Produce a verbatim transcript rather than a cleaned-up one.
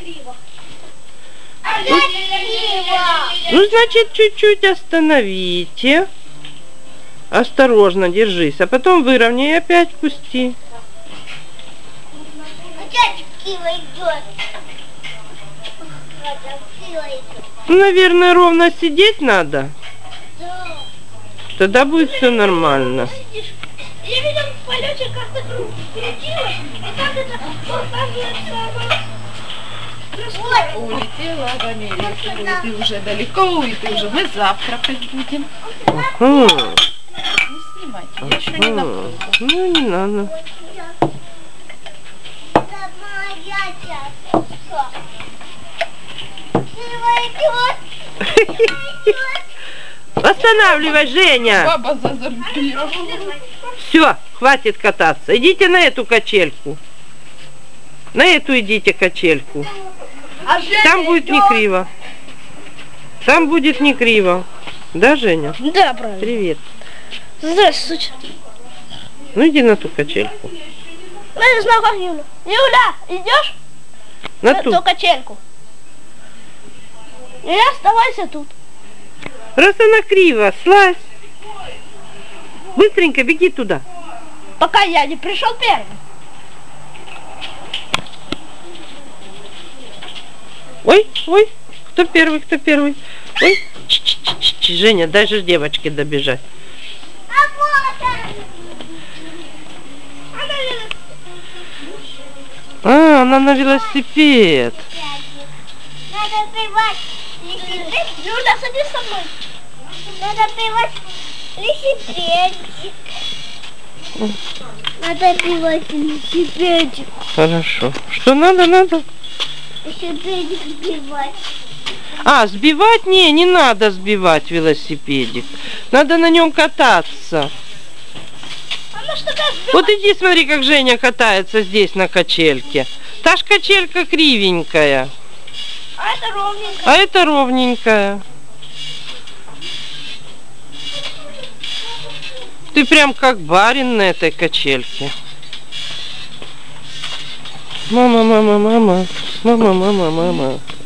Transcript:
криво. Ну, ну значит, чуть-чуть остановите. Осторожно, держись. А потом выровняй и опять пусти. Опять криво идет. Ну, наверное, ровно сидеть надо. Да. Тогда будет все нормально. Я видел в полете, как ты крутилась, и как это показывается. Улетела в Америку, и ты уже далеко, и ты уже, мы завтракать будем. Ага. Не снимайте, я еще не Ага. напрыгну. Ну, не надо. Это моя часть. Криво идет. Останавливай, Женя. Баба зазомбировала. Все, хватит кататься. Идите на эту качельку. На эту идите качельку. Там будет не криво. Там будет не криво. Да, Женя? Да, правильно. Привет. Здравствуйте. Ну иди на ту качельку. Я не знаю, как Юля. Юля, идешь На на ту. ту качельку? И оставайся тут. Раз она криво, слазь. Быстренько беги туда. Пока я не пришел первым. Ой, ой, кто первый, кто первый? Ой, Ч-ч-ч-ч-ч. Женя, дай же девочке добежать. А вот она. А, она на велосипед. Надо пивать велосипед. Юля, садись со мной. Надо пивать велосипедик. Надо пивать велосипедик. Хорошо. Что надо, надо? Велосипедик сбивать. А, сбивать? Не, не надо сбивать велосипедик. Надо на нем кататься. А на что так сбивать? Вот иди смотри, как Женя катается здесь на качельке. Та ж качелька кривенькая, А это ровненько. а это ровненькая. Ты прям как барин на этой качельке. Мама, мама, мама. Мама, мама, мама.